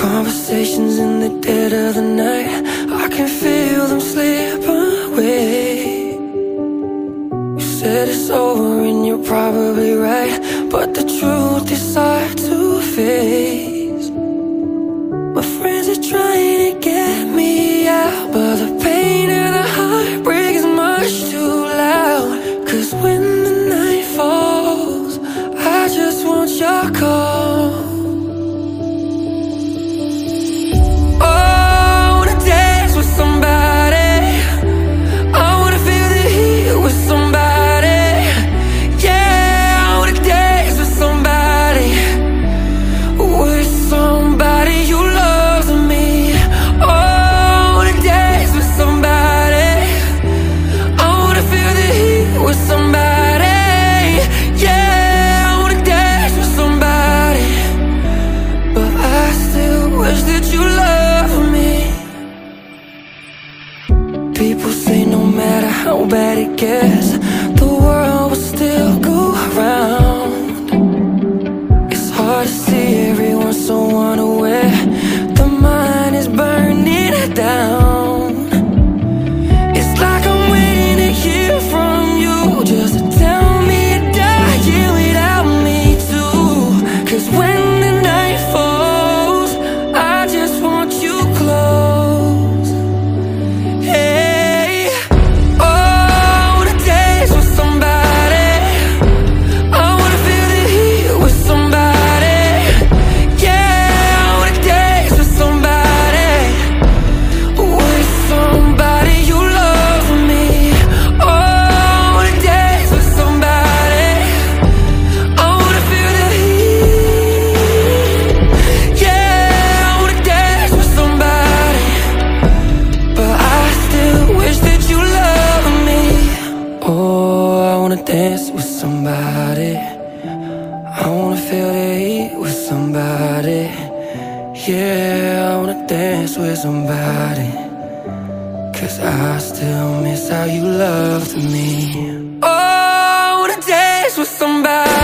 Conversations in the dead of the night, I can feel them slip away. You said it's over and you're probably right, but the truth is hard to face. My friends are trying to get me out, but the pain of the heartbreak is much too loud. 'Cause when the night falls, I just want your call. People say no matter how bad it gets, the world will still go round. It's hard to see everyone so unaware. The mind is burning down. It's like I'm waiting to hear from you, just to tell me you're dying without me too. 'Cause when the night falls, I just want you close. Hey, dance with somebody. I wanna feel the heat with somebody. Yeah, I wanna dance with somebody. 'Cause I still miss how you loved me. Oh, I wanna dance with somebody.